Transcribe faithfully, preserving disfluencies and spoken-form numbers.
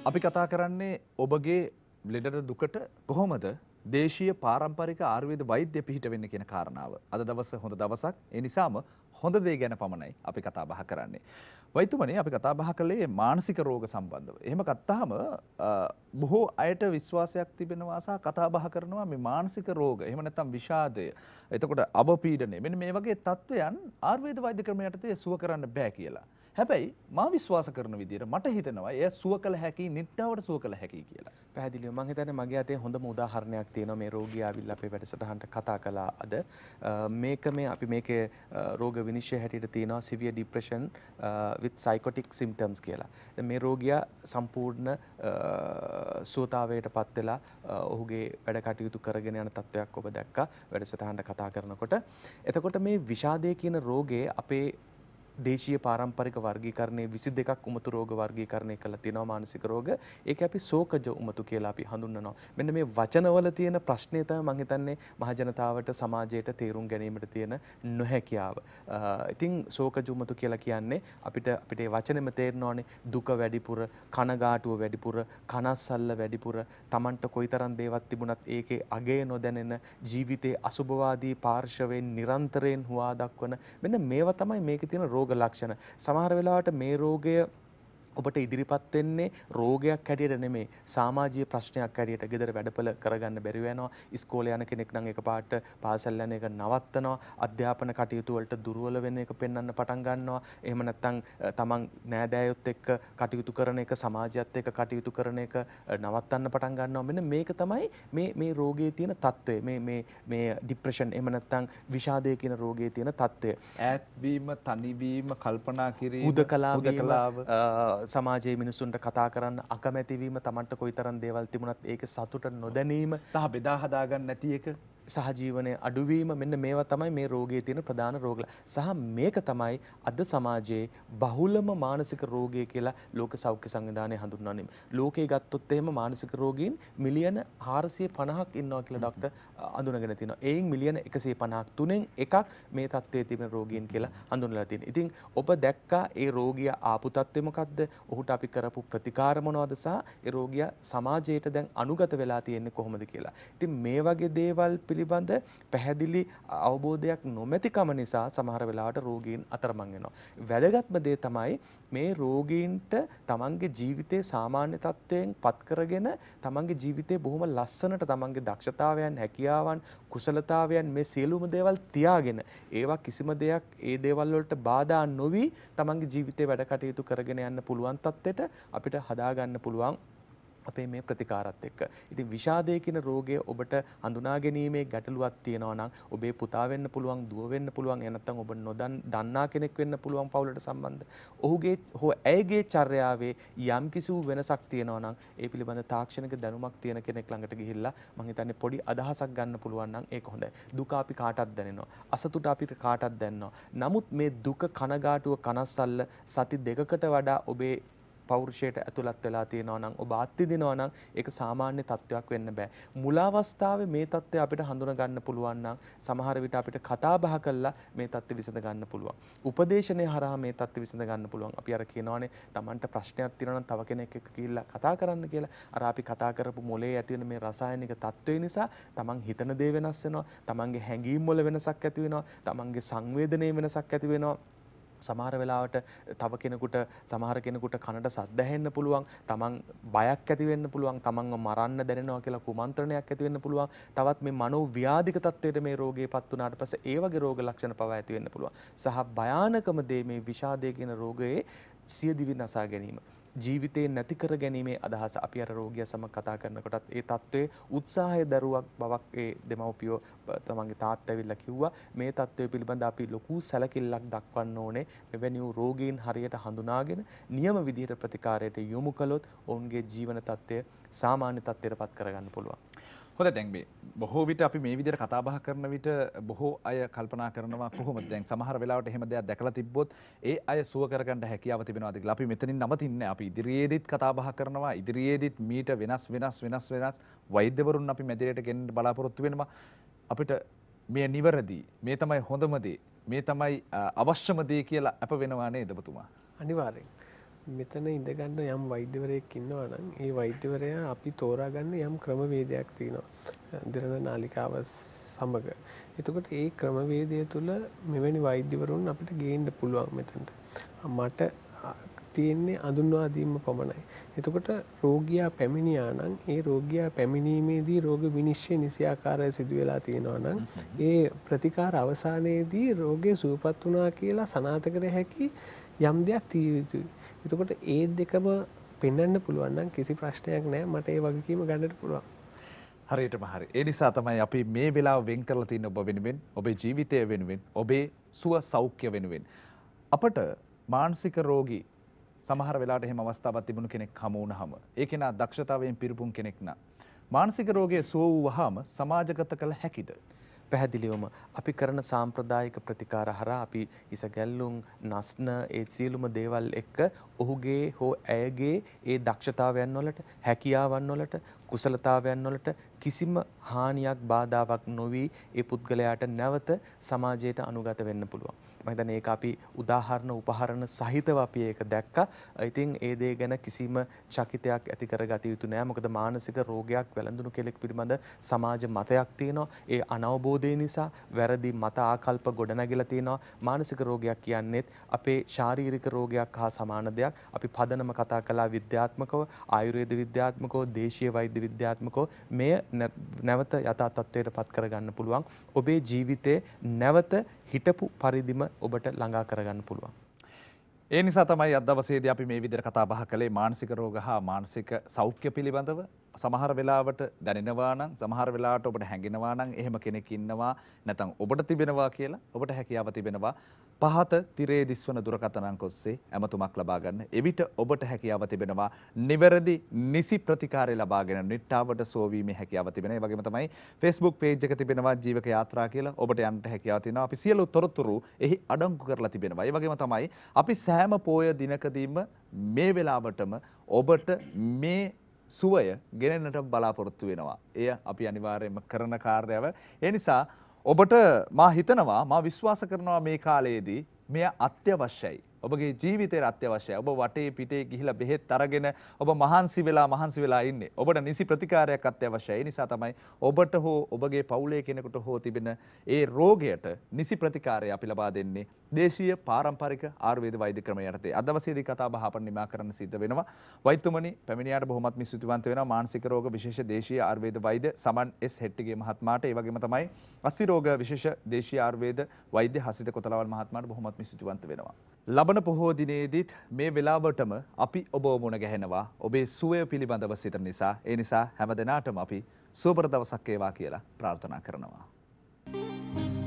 අපි කතා කරන්නේ ඔබගේ ලෙඩ දුකට කොහොමද දේශීය පාරම්පරික ආයුර්වේද වෛද්‍ය පිහිට වෙන්න කියන කාරණාව. අද දවස හොඳ දවසක්. ඒ නිසාම හොඳ දේ ගැන පමණයි අපි කතා බහ කරන්නේ. වෛද්‍යතුමනි අපි කතා බහ කළේ මානසික රෝග සම්බන්ධව. එහෙම ගත්තාම බොහෝ අයට විශ්වාසයක් තිබෙනවා සහ කතා බහ කරනවා මේ මානසික රෝග. එහෙම නැත්නම් විෂාදය. එතකොට අවපීඩනය. මෙන්න මේ වගේ තත්වයන් ආයුර්වේද වෛද්‍ය ක්‍රමයට යටතේ සුව කරන්න බෑ කියලා. හැබැයි මා විශ්වාස කරන විදිහට මට හිතෙනවා එය සුව කළ හැකි නිට්ටාවට සුව කළ හැකි කියලා. පැහැදිලිව මම හිතන්නේ මගේ අතේ හොඳම උදාහරණයක් තියෙනවා මේ රෝගියා ආවිල්ලා අපේ වැඩසටහනට කතා කළා අද. මේක මේ අපි මේකේ රෝග විනිශ්චය හැටියට තියෙනවා severe depression with psychotic symptoms කියලා. දැන් මේ රෝගියා සම්පූර්ණ සුවතාවයටපත් වෙලා ඔහුගේ වැඩ කටයුතු කරගෙන යන තත්ත්වයක් ඔබ දැක්කා වැඩසටහනට කතා කරනකොට. එතකොට මේ විෂාදය කියන රෝගේ අපේ දේශීය පාරම්පරික වර්ගීකරණයේ විසි දෙකක් උමතු රෝග වර්ගීකරණය කරලා තියෙනවා මානසික රෝග. ඒක අපි ශෝකජ උමතු කියලා අපි හඳුන්වනවා. මෙන්න මේ වචනවල තියෙන ප්‍රශ්නේ තමයි මම හිතන්නේ මහ ජනතාවට සමාජයට තේරුම් ගැනීමට තියෙන නොහැකියාව. ඉතින් ශෝකජ උමතු කියලා කියන්නේ අපිට අපිට ඒ වචනේම තේරෙනවානේ දුක වැඩිපුර, කනගාටුව වැඩිපුර, කනස්සල්ල වැඩිපුර, Tamanට කොයිතරම් දේවල් තිබුණත් ඒකේ අගය නොදැනෙන ජීවිතයේ අසුභවාදී පාර්ශවයෙන් නිරන්තරයෙන් හුවා දක්වන මෙන්න මේවා තමයි මේකේ තියෙන රෝග ලක්ෂණ. සමහර වෙලාවට මේ රෝගය ඔබට ඉදිරිපත් වෙන්නේ රෝගයක් හැටියට නෙමෙයි සමාජීය ප්‍රශ්නයක් හැටියට. ගෙදර වැඩපළ කරගන්න බැරි වෙනවා. ඉස්කෝලේ යන කෙනෙක් නම් එකපාරට පාසල් යන එක නවත්තනවා. අධ්‍යාපන කටයුතු වලට දුර්වල වෙන එක පෙන්වන්න පටන් ගන්නවා. එහෙම නැත්නම් තමන් නෑදෑයොත් එක්ක කටයුතු කරන එක, සමාජයත් එක්ක කටයුතු කරන එක නවත්තන්න පටන් ගන්නවා. මෙන්න මේක තමයි මේ මේ රෝගයේ තියෙන තත්ත්වය. මේ මේ මේ ડિප්‍රෙෂන් එහෙම නැත්නම් විෂාදය කියන රෝගයේ තියෙන තත්ත්වය. ඈත් වීම, තනිවීම, කල්පනා කිරීම, හුදකලා වීම, සමාජයේ මිනිසුන්ට කතා කරන්න අකමැති වීම, Tamanට කොයිතරම් දේවල් තිබුණත් ඒකේ සතුට නොදැනීම, සහ බෙදා හදා ගන්න නැති එක, සහජීවනයේ අඩුවීම මෙන්න මේවා තමයි මේ රෝගයේ තියෙන ප්‍රධාන රෝග. සහ මේක තමයි අද සමාජයේ බහුලම මානසික රෝගය කියලා ලෝක සෞඛ්‍ය සංවිධානය හඳුන්වන්නේ. ලෝකේ ගත්තොත් එහෙම මානසික රෝගීන් මිලියන හාරසිය පනහක් ඉන්නවා කියලා ડોක්ටර් අඳුනගෙන තිනවා. එයින් මිලියන එකසිය පනහක් තුනෙන් එකක් මේ තත්ත්වයේ තිබෙන රෝගීන් කියලා හඳුන්වලා තියෙනවා. ඉතින් ඔබ දැක්කා ඒ රෝගියා ආපු තත්ත්වය මොකද්ද? ඔහුට අපි කරපු ප්‍රතිකාර මොනවද සහ ඒ රෝගියා සමාජයට දැන් අනුගත වෙලා තියෙන්නේ කොහොමද කියලා. ඉතින් මේ වගේ දේවල් පිළිබඳ පැහැදිලි අවබෝධයක් නොමැතිකම නිසා සමහර වෙලාවට රෝගීන් අතරමං වෙනවා. වැදගත්ම දේ තමයි මේ රෝගීන්ට තමන්ගේ ජීවිතයේ සාමාන්‍ය තත්ත්වයෙන් පත් කරගෙන තමන්ගේ ජීවිතේ බොහොම ලස්සනට තමන්ගේ දක්ෂතාවයන්, හැකියාවන්, කුසලතාවයන් මේ සියලුම දේවල් තියාගෙන ඒවා කිසිම දෙයක් ඒ දේවල් වලට බාධා නොවි තමන්ගේ ජීවිතේ වැඩ කටයුතු කරගෙන යන්න පුළුවන් තත්ත්වයට අපිට හදාගන්න පුළුවන් අපේ මේ ප්‍රතිකාරات එක්ක. ඉතින් විෂාදය කියන රෝගය ඔබට හඳුනා ගැනීමේ ගැටලුවක් තියෙනවා නම් ඔබේ පුතා වෙන්න පුළුවන්, දුව වෙන්න පුළුවන්, එහෙ නැත්නම් ඔබ නොදන් දන්නා කෙනෙක් වෙන්න පුළුවන් පවුලට සම්බන්ධ. ඔහුගේ හෝ ඇයගේ චර්යාවේ යම්කිසි වෙනසක් තියෙනවා නම් ඒ පිළිබඳ තාක්ෂණික දැනුමක් තියෙන කෙනෙක් ළඟට ගිහිල්ලා මම හිතන්නේ පොඩි අදහසක් ගන්න පුළුවන් නම් ඒක හොඳයි. දුක අපි කාටවත් දැනෙනවා. අසතුට අපිට කාටවත් දැනෙනවා. නමුත් මේ දුක, කනගාටුව, කනස්සල්ල සති දෙකකට වඩා ඔබේ පෞරුෂයට ඇතුළත් වෙලා තියෙනවා නම් ඔබ අත්විඳිනවා නම් ඒක සාමාන්‍ය තත්ත්වයක් වෙන්න බෑ. මුල අවස්ථාවේ මේ තත්ත්වය අපිට හඳුනා ගන්න පුළුවන් නම් සමහර විට අපිට කතා බහ කළා මේ තත්ත්වය විසඳ ගන්න පුළුවන්. උපදේශනයේ හරහා මේ තත්ත්වය විසඳ ගන්න පුළුවන්. අපි අර කියනවානේ Tamanට ප්‍රශ්නයක් තියෙනවා නම් තව කෙනෙක් එක්ක ගිහිල්ලා කතා කරන්න කියලා. අර අපි කතා කරපු මොලේ ඇති වෙන මේ රසායනික තත්ත්වය නිසා Taman හිතන දේ වෙනස් වෙනවා. Tamanගේ හැඟීම් වල වෙනසක් ඇති වෙනවා. Tamanගේ සංවේදනයේ වෙනසක් ඇති වෙනවා. සමහර වෙලාවට තව කෙනෙකුට සමහර කෙනෙකුට කනට සද්ද ඇහෙන්න පුළුවන්. තමන් බයක් ඇති වෙන්න පුළුවන්. තමන්ව මරන්න දැනෙනවා කියලා කුමන්ත්‍රණයක් ඇති වෙන්න පුළුවන්. තවත් මේ මනෝ ව්‍යාධික තත්ත්වයට මේ රෝගයපත් වුණාට පස්සේ ඒ වගේ රෝග ලක්ෂණ පවා ඇති වෙන්න පුළුවන්. සහ භයානකම දේ මේ විෂාදය කියන රෝගයේ සියදිවි නසා ගැනීම. ජීවිතේ නැති කර ගැනීමේ අදහස අපි අර රෝගියා සමග කතා කරනකොටත් ඒ තත්ත්වයේ උත්සාහය දරුවක් බවක් ඒ දෙමව්පියෝ තමන්ගේ තාත්තා ඇවිල්ලා කිව්වා මේ තත්ත්වය පිළිබඳ අපි ලොකු සැලකිල්ලක් දක්වන්න ඕනේ. මෙවැනි වූ රෝගීන් හරියට හඳුනාගෙන නියම විදිහට ප්‍රතිකාරයට යොමු කළොත් ඔවුන්ගේ ජීවන තත්ත්වය සාමාන්‍ය තත්ත්වයටපත් කරගන්න පුළුවන්. හොඳ දැන් මේ බොහෝ විට අපි මේ විදිහට කතා බහ කරන විට බොහෝ අය කල්පනා කරනවා කොහොමද දැන් සමහර වෙලාවට එහෙම දෙයක් දැකලා තිබ්බොත් ඒ අය සුව කරගන්න හැකියාව තිබෙනවාද කියලා. අපි මෙතනින් නවතින්නේ. අපි ඉදිරියේදීත් කතා බහ කරනවා. ඉදිරියේදීත් මීට වෙනස් වෙනස් වෙනස් වෙනස් වෛද්‍යවරුන් අපි මැදිරියට ගෙන්න බලාපොරොත්තු වෙනවා. අපිට මේ නිවැරදි, මේ තමයි හොඳම දේ, මේ තමයි අවශ්‍යම දේ කියලා අප වෙනවා නේද ඔබතුමා? අනිවාර්යෙන්. මෙතන ඉඳගන්න යම් වෛද්‍යවරයෙක් ඉන්නවා නම් ඒ වෛද්‍යවරයා අපි තෝරාගන්න යම් ක්‍රමවේදයක් තියෙනවා දිරණ නාලිකාව සමග. එතකොට ඒ ක්‍රමවේදය තුළ මෙවැනි වෛද්‍යවරුන් අපිට ගේන්න පුළුවන් මෙතනට. මට තියෙන්නේ අඳුන්වා දීම පමණයි. එතකොට රෝගියා පැමිණියා නම් ඒ රෝගියා පැමිණීමේදී රෝග විනිශ්චය නිසියාකාරව සිදු වෙලා තියෙනවා නම් ඒ ප්‍රතිකාර අවසානයේදී රෝගය සුවපත් වුණා කියලා සනාථ කර හැකි යම් දෙයක් තිය යුතුයි. එතකොට ඒ දෙකම පෙන්වන්න පුළුවන් නම් කිසි ප්‍රශ්නයක් නැහැ. මට ඒ වගකීම ගන්නට පුළුවන්. හරියටම හරි. ඒ නිසා තමයි අපි මේ වෙලාව වෙන් කරලා තියෙන ඔබ වෙනුවෙන්, ඔබේ ජීවිතය වෙනුවෙන්, ඔබේ සුව සෞඛ්‍ය වෙනුවෙන්. අපට මානසික රෝගී සමහර වෙලාවට එහෙම අවස්ථාවක් තිබුණු කෙනෙක් හමු වුණාම ඒ කෙනා දක්ෂතාවයෙන් පිරිපුන් කෙනෙක් නා මානසික රෝගයේ සුව වූවහම සමාජගත කළ හැකිද? පැහැදිලිවම අපි කරන සාම්ප්‍රදායික ප්‍රතිකාර හරහා අපි ඉසගැල්ලුම් නස්න ඒ සියලුම දේවල් එක්ක ඔහුගේ හෝ ඇයගේ ඒ දක්ෂතාවයන් වලට හැකියාවන් වලට කුසලතාවයන් වලට කිසිම හානියක් බාධාවක් නොවි ඒ පුද්ගලයාට නැවත සමාජයට අනුගත වෙන්න පුළුවන්. මම හිතන්නේ ඒක අපි උදාහරණ උපහරණ සහිතව අපි ඒක දැක්කා. ඉතින් ඒ දේ ගැන කිසිම චකිතයක් ඇති කරගත යුතු නෑ. මොකද මානසික රෝගයක් වැළඳුණු කෙනෙක් පිළිබඳ සමාජ මතයක් තියෙනවා. ඒ අනවබෝධය නිසා වැරදි මත ආකල්ප ගොඩනැගිලා තියෙනවා. මානසික රෝගයක් කියන්නේත් අපේ ශාරීරික රෝගයක් හා සමාන දෙයක්. අපි පදනම කතා කළා විද්‍යාත්මකව, ආයුර්වේද විද්‍යාත්මකව, දේශීය වෛද්‍ය විද්‍යාත්මකව මෙය නැවත යථා තත්ත්වයට පත් කරගන්න පුළුවන්. ඔබේ ජීවිතේ නැවත හිටපු පරිදිම ඔබට ළඟා කරගන්න පුළුවන්. ඒ නිසා තමයි අද දවසේදී අපි මේ විදිහට කතා බහ කළේ මානසික රෝග හා මානසික සෞඛ්‍ය පිළිබඳව. සමහර වෙලාවට දැනෙනවා නම්, සමහර වෙලාවට ඔබට හැඟෙනවා නම් එහෙම කෙනෙක් ඉන්නවා නැත්නම් ඔබට තිබෙනවා කියලා, ඔබට හැකියාව තිබෙනවා පහත තිරේ දිස්වන දුරකථන අංක ඔස්සේ ඇමතුමක් ලබා ගන්න. එවිට ඔබට හැකියාව තිබෙනවා නිවැරදි නිසි ප්‍රතිකාරය ලබාගෙන නිට්ටාවට සෝවීමේ හැකියාව තිබෙනවා. ඒ වගේම තමයි Facebook page එක තිබෙනවා ජීවක යාත්‍රා කියලා. ඔබට යන්න හැකියාව තියෙනවා. අපි සියලු තොරතුරු එහි අඩංගු කරලා තිබෙනවා. ඒ වගේම තමයි අපි සෑම පෝය දිනකදීම මේ වෙලාවටම ඔබට මේ සුවය ගෙනෙන්නට බලාපොරොත්තු වෙනවා. එය අපි අනිවාර්යයෙන්ම කරන කාර්යව. ඒ නිසා ඔබට මා හිතනවා, මා විශ්වාස කරනවා මේ කාලයේදී මෙය අත්‍යවශ්‍යයි. ඔබගේ ජීවිතයට අත්‍යවශ්‍යයි. ඔබ වටේ පිටේ ගිහිලා බෙහෙත් අරගෙන ඔබ මහන්සි වෙලා මහන්සි වෙලා ඉන්නේ. ඔබට නිසි ප්‍රතිකාරයක් අත්‍යවශ්‍යයි. ඒ නිසා තමයි ඔබට හෝ ඔබගේ පවුලේ කෙනෙකුට හෝ තිබෙන ඒ රෝගයට නිසි ප්‍රතිකාරය අපි ලබා දෙන්නේ දේශීය පාරම්පරික ආයුර්වේද වෛද්‍ය ක්‍රමය යටතේ. අද දවසේදී කතා බහ අපට නිමා කරන්න සිද්ධ වෙනවා. වෛද්‍යතුමනි පැමිණියාට බොහොමත් ස්තුතිවන්ත වෙනවා. මානසික රෝග විශේෂ දේශීය ආයුර්වේද වෛද්‍ය සමන් එස් හෙට්ටිගේ මහත්මයාට, ඒ වගේම තමයි අස්ථි රෝග විශේෂ දේශීය ආයුර්වේද වෛද්‍ය හසිත කොතලවල් මහත්මයාට බොහොමත් ස්තුතිවන්ත වෙනවා. ලබන පොහෝ දිනේදීත් මේ වෙලාවටම අපි ඔබ මුණ ගැහෙනවා ඔබේ සුවය පිළිබඳව සිතන නිසා. ඒ නිසා හැම දිනාටම අපි සුවපර දවසක් වේවා කියලා ප්‍රාර්ථනා කරනවා.